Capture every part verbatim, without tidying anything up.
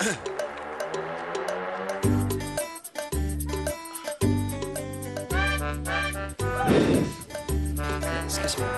Excuse me.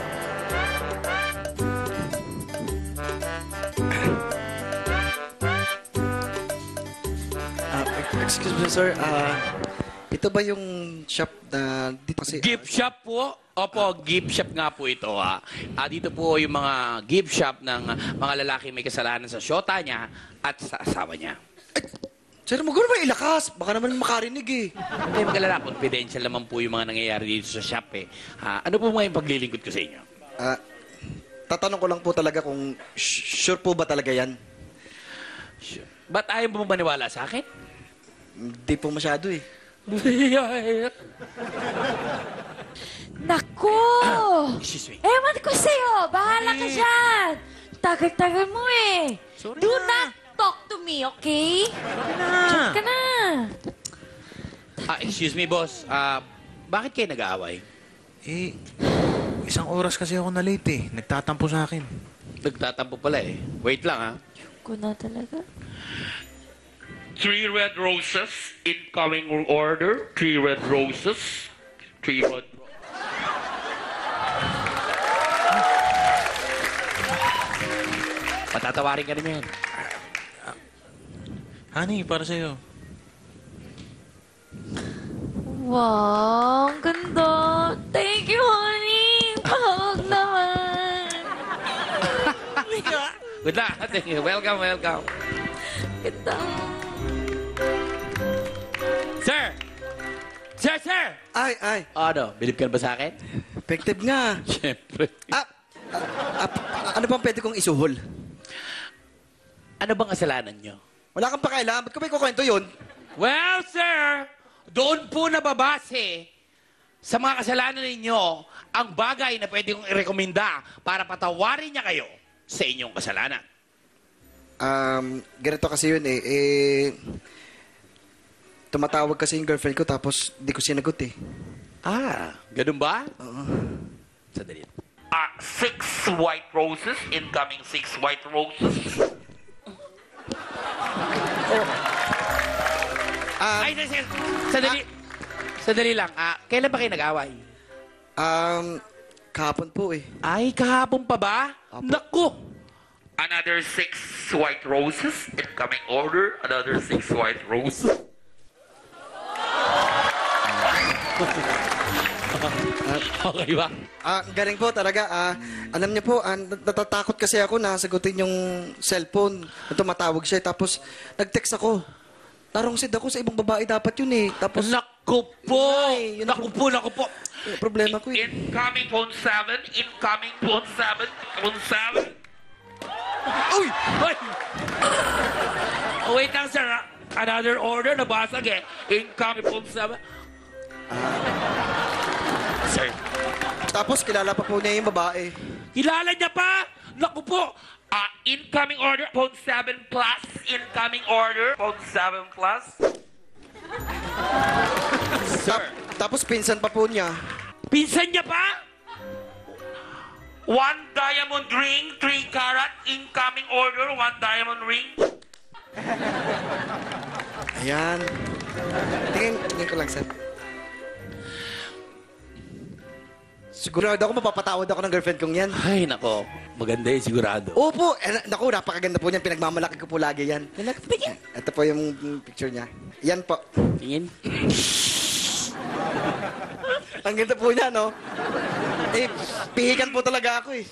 Ah, excuse me, sir. Ah, ito ba yung shop na dito kasi... Gift shop po? Opo, gift shop nga po ito. Ha. Ah, dito po yung mga gift shop ng mga lalaki may kasalanan sa syota niya at sa asawa niya. Ay, sir, magano ba ilakas? Baka naman makarinig eh. Hindi, magalala. Confidential naman po yung mga nangyayari dito sa shop eh. Ah, ano po mga yung paglilingkod ko sa inyo? Ah, tatanong ko lang po talaga kung sure po ba talaga yan? Sure. Ba't ayaw mo maniwala sa akin? Hindi po masyado eh. Naku! Excuse me. Ewan ko sa'yo. Bahala ka dyan. Tagal-tagal mo eh. Sorry Do na. not talk to me, okay? Na. Diyan ka na. Ah, excuse me, boss. Ah, bakit kayo nag-aaway? Eh, isang oras kasi ako na late eh. Nagtatampo sa akin. Nagtatampo pala eh. Wait lang, ha? Ko na talaga. Three red roses, incoming order. Three red roses. Three red Patatawarin ka naman yan. Honey, para sa'yo. Wow, ang ganda. Thank you, honey. Pahawag naman. Good luck. Thank you. Welcome, welcome. Ganda. Sir! Sir, sir! Ay, ay. Ano, bilib ka na ba sa akin? Effective nga. Siyempre. Ah, ah, ah, ano bang pwede kong isuhol? Ano bang kasalanan nyo? Wala kang pakialam. Ba't ko may kukwento yun? Well, sir, doon po nababase sa mga kasalanan ninyo ang bagay na pwede kong irekomenda para patawarin niya kayo sa inyong kasalanan. Um, ganito kasi yun eh. Eh, tumatawag kasi yung girlfriend ko tapos di ko sinagot eh. Ah, ganun ba? Oo. Sandali. Ah, six white roses, incoming six white roses. Um, Ay, sandali. Sandali, sandali lang. Ah, kailan ba kayo nag-away? um, kahapon po eh. Ay, kahapon pa ba? Apo. Naku! Another six white roses, incoming order. Another six white roses. Okay ba? Ah, galing po talaga. Ah, alam niyo po, ah, nat- natatakot kasi ako na sagutin yung cellphone. Na tumatawag siya. Tapos, nag-text ako. Tarongsid ako sa ibang babae dapat yun eh. Tapos, Naku po! Ay, yun ang Naku po, naku po! eh, problema ko eh. Incoming phone seven, incoming phone seven, phone seven. Uy! Hoy! Oh, wait lang, sir. ah. Another order, nabasag eh. Incoming phone seven. Sir, Tapos, kilala pa po niya yung babae. kilala niya pa? Naku po! Ah, incoming order, phone seven plus. Incoming order, phone seven plus. Sir, Tapos, pinsan pa po niya. pinsan niya pa? One diamond ring, three carat, incoming order, one diamond ring. Ayan. Tingin, tingin ko lang, sir. Sigurado ako mapapatawad ako ng girlfriend kong yan. Ay, nako. Maganda yun, sigurado. Opo, eh, naku, napakaganda po niyan. Pinagmamalaki ko po lagi yan. Ito po yung picture niya. Yan po. Tingin. Ang ganda po niya, no? Eh, pihikan po talaga ako eh.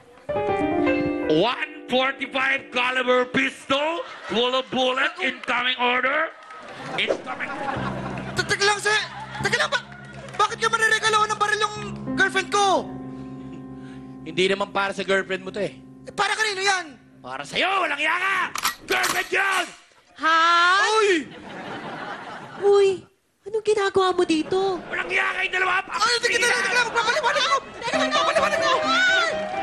one forty-five caliber pistol, full of bullet, incoming order. Incoming. Teka lang, sir. Teka lang, ba? Bakit ka mariregaloan ng baril yung girlfriend ko? Hindi naman para sa girlfriend mo to eh. Eh, para kanino yan? Para sa'yo, walang iya ka! Girlfriend yun! Ha? Uy! Uy, anong ginagawa mo dito? Walang iya kayong dalawa! Ay, tingin na lang, tingin na lang. Magpapaliwanag ako! Magpapaliwanag ako! Ay!